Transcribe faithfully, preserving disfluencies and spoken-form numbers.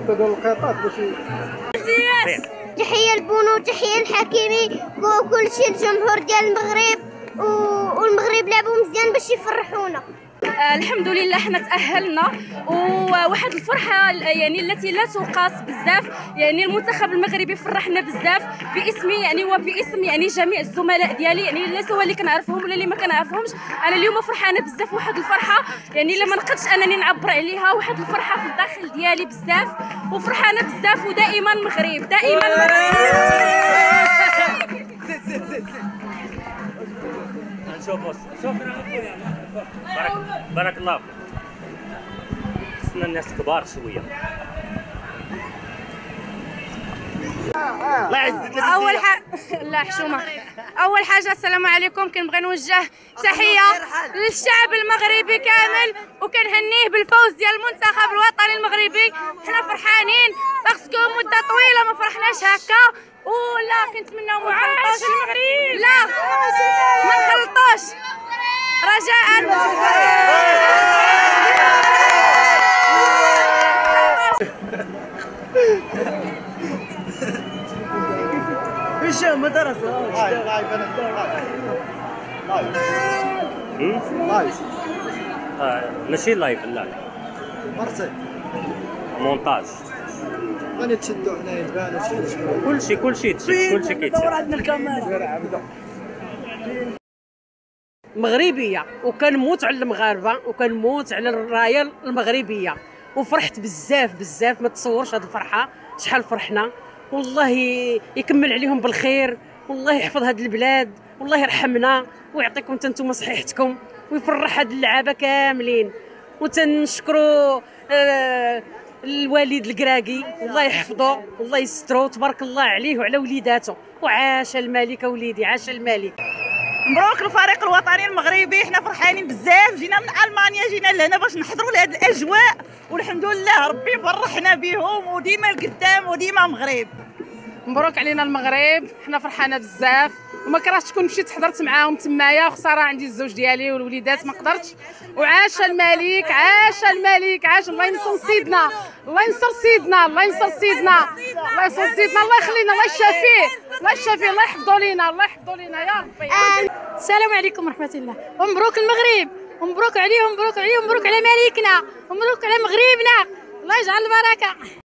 الرابطه ديال القطاط باش تحيه لبونو، تحيه للحكيمي وكلشي الجمهور ديال المغرب، والمغرب لعبوا مزيان باش يفرحونا. آه الحمد لله حنا تأهلنا، وواحد الفرحة يعني التي لا تقاس بزاف. يعني المنتخب المغربي فرحنا بزاف باسمي يعني وباسم يعني جميع الزملاء ديالي، يعني لا سواء اللي كنعرفهم ولا اللي ما كنعرفهمش. انا اليوم فرحانه بزاف، واحد الفرحه يعني الا ما نقدش انني نعبر عليها، واحد الفرحه في الداخل ديالي بزاف، وفرحانه بزاف. ودائما مغرب، دائما زيد زيد زيد نشوف شوف بارك بارك الله فيك. خصنا الناس كبار شويه. الله يعزك. اول حاجه لا حشومه اول حاجه السلام عليكم. كنبغي نوجه تحيه للشعب المغربي كامل، وكنهنيه بالفوز ديال المنتخب الوطني المغربي. حنا فرحانين باسكو مده طويله ما فرحناش هكا، ولا كنتمناو ما نخلطوش المغرب، لا ما نخلطوش رجاء. هشام مدرسة لايف لايف انا لايف لايف ماشي لايف، لا مرسي مونتاج. غادي تشدو حنايا تبان كلشي كلشي تشد، كلشي كيتشد. عندنا الكاميرا مغربيه، وكنموت على المغاربه، وكنموت على الرايه المغربيه، وفرحت بزاف بزاف. ما تصورش هذه الفرحه شحال فرحنا. والله يكمل عليهم بالخير، والله يحفظ هذه البلاد، والله يرحمنا ويعطيكم انتم صحيحتكم، ويفرح هاد اللعابه كاملين. وتنشكروا آه الوالد الكراكي، والله يحفظه والله يسترو، تبارك الله عليه وعلى وليداته. وعاش الملك وليدي، عاش الملك. مبروك الفريق الوطني المغربي. حنا فرحانين بزاف، جينا من المانيا، جينا لهنا باش نحضروا لهاد الاجواء، والحمد لله ربي فرحنا بهم، وديما القدام وديما مغرب. مبروك علينا المغرب، حنا فرحانه بزاف. وما كرهتش تكون مشيت حضرت معاهم تمايا، خساره عندي الزوج ديالي والوليدات ما قدرتش. وعاش الملك، عاش الملك، عاش. الله ينصر سيدنا، الله ينصر سيدنا، الله ينصر سيدنا، الله ينصر سيدنا، الله يخلينا، الله يشافيه، الله يشافيه، الله يحفظوا لينا، الله يحفظوا لينا يا ربي. السلام عليكم ورحمه الله، ومبروك المغرب، ومبروك عليهم، مبروك عليهم، مبروك على ملكنا، ومبروك على مغربنا، الله يجعل البركه.